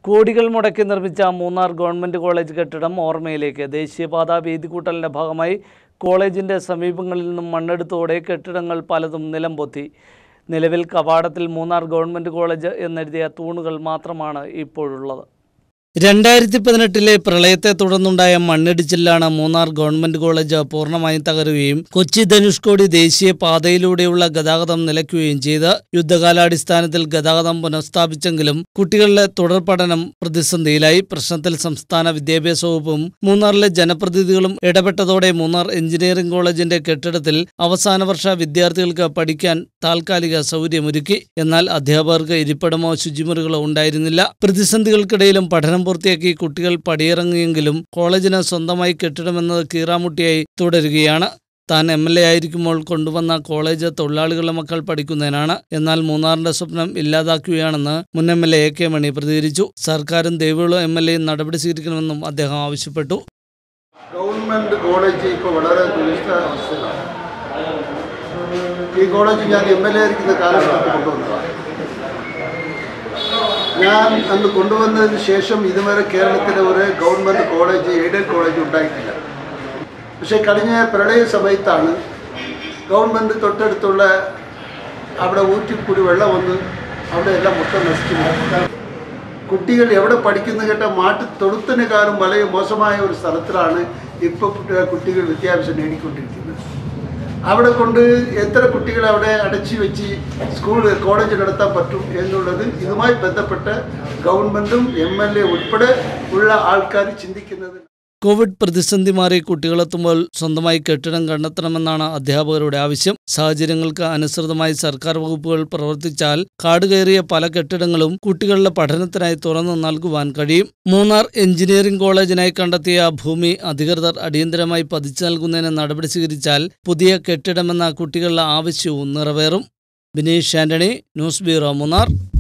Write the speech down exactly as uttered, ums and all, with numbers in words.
കോടികൾ മുടക്കി നിർമ്മിച്ച മൂന്നാർ ഗവൺമെൻറ് കോളേജ് കെട്ടിടം ഓർമ്മയിലേക്ക്. ദേശീയപാത വീതികൂട്ടലിൻ്റെ ഭാഗമായി കോളേജിൻ്റെ സമീപങ്ങളിൽ നിന്നും മണ്ണെടുത്തോടെ കെട്ടിടങ്ങൾ പലതും നിലംപൊത്തി. നിലവിൽ കവാടത്തിൽ മൂന്നാർ ഗവൺമെൻറ് കോളേജ് എന്നെഴുതിയ തൂണുകൾ മാത്രമാണ് ഇപ്പോഴുള്ളത്. രണ്ടായിരത്തി പതിനെട്ടിലെ പ്രളയത്തെ തുടർന്നുണ്ടായ മണ്ണിടിച്ചിലാണ് മൂന്നാർ ഗവൺമെന്റ് കോളേജ് പൂർണ്ണമായും തകരുകയും കൊച്ചി ധനുഷ്കോടി ദേശീയ പാതയിലൂടെയുള്ള ഗതാഗതം നിലയ്ക്കുകയും ചെയ്ത്. യുദ്ധകാലാടിസ്ഥാനത്തിൽ ഗതാഗതം പുനഃസ്ഥാപിച്ചെങ്കിലും കുട്ടികളുടെ തുടർ പഠനം പ്രതിസന്ധിയിലായി. പ്രശ്നത്തിൽ സംസ്ഥാന വിദ്യാഭ്യാസ വകുപ്പും മൂന്നാറിലെ ജനപ്രതിനിധികളും ഇടപെട്ടതോടെ മൂന്നാർ എഞ്ചിനീയറിംഗ് കോളേജിന്റെ കെട്ടിടത്തിൽ അവസാന വർഷ വിദ്യാർത്ഥികൾക്ക് പഠിക്കാൻ താൽക്കാലിക സൗകര്യമൊരുക്കി. എന്നാൽ അധ്യാപകർക്ക് ഇരിപ്പിടമോ ശുചിമുറികളോ ഉണ്ടായിരുന്നില്ല. പ്രതിസന്ധികൾക്കിടയിലും പഠനം പൂർത്തിയാക്കി കുട്ടികൾ പടിയിറങ്ങിയെങ്കിലും കോളേജിന് സ്വന്തമായി കെട്ടിടമെന്നത് കീറാമുട്ടിയായി തുടരുകയാണ്. താൻ എം എൽ എ ആയിരിക്കുമ്പോൾ കൊണ്ടുവന്ന കോളേജ് തൊഴിലാളികളുടെ മക്കൾ പഠിക്കുന്നതിനാണ്. എന്നാൽ മൂന്നാറിന്റെ സ്വപ്നം ഇല്ലാതാക്കുകയാണെന്ന് മുൻ M L A A K Mani പ്രതികരിച്ചു. സർക്കാരും ദേവികുളം എം എൽ എയും നടപടി സ്വീകരിക്കണമെന്നും അദ്ദേഹം ആവശ്യപ്പെട്ടു. ഗവൺമെന്റ് കോളേജ് ഇപ്പോൾ വളരെ ദുരിതാവസ്ഥയിലാണ്. ഈ കോളേജ് ഞാൻ എം എൽ എ ആയിരിക്കുന്ന കാലഘട്ടത്തിൽ കൊണ്ടുവന്നതാണ്. ഞാൻ അന്ന് കൊണ്ടുവന്നതിന് ശേഷം ഇതുവരെ കേരളത്തിലെ ഒരു ഗവൺമെൻറ് കോളേജ് എയ്ഡഡ് കോളേജ് ഉണ്ടായിട്ടില്ല. പക്ഷേ കഴിഞ്ഞ പ്രളയ സമയത്താണ് ഗവൺമെൻറ് തൊട്ടടുത്തുള്ള അവിടെ ഊറ്റിക്കൂടി വെള്ളം വന്ന് അവിടെ എല്ലാം മൊത്തം നശിച്ചു. കുട്ടികൾ എവിടെ പഠിക്കുന്ന കേട്ട മാട്ട് തൊടുത്തതിനേക്കാളും വളരെ മോശമായ ഒരു സ്ഥലത്തിലാണ് ഇപ്പോൾ കുട്ടികൾ വിദ്യാഭ്യാസം നേടിക്കൊണ്ടിരിക്കുന്നത്. അവിടെ കൊണ്ട് എത്ര കുട്ടികളെ അവിടെ അടച്ചു വെച്ച് സ്കൂൾ കോളേജ് നടത്താൻ പറ്റും എന്നുള്ളത് ഇതുമായി ബന്ധപ്പെട്ട് ഗവൺമെൻറ്റും എം എൽ എ ഉൾപ്പെടെ ഉള്ള ആൾക്കാർ ചിന്തിക്കുന്നത്. കോവിഡ് പ്രതിസന്ധി മാറി കുട്ടികളെത്തുമ്പോൾ സ്വന്തമായി കെട്ടിടം കണ്ടെത്തണമെന്നാണ് അധ്യാപകരുടെ ആവശ്യം. സാഹചര്യങ്ങൾക്ക് അനുസൃതമായി സർക്കാർ വകുപ്പുകൾ പ്രവർത്തിച്ചാൽ കാടുകയറിയ പല കെട്ടിടങ്ങളും കുട്ടികളുടെ പഠനത്തിനായി തുറന്നു നൽകുവാൻ കഴിയും. മൂന്നാർ എഞ്ചിനീയറിംഗ് കോളേജിനായി കണ്ടെത്തിയ ഭൂമി അധികൃതർ അടിയന്തരമായി പതിച്ചു നൽകുന്നതിന് നടപടി സ്വീകരിച്ചാൽ പുതിയ കെട്ടിടമെന്ന കുട്ടികളുടെ ആവശ്യവും നിറവേറും. Bineesh Antony, news bureau, Munnar.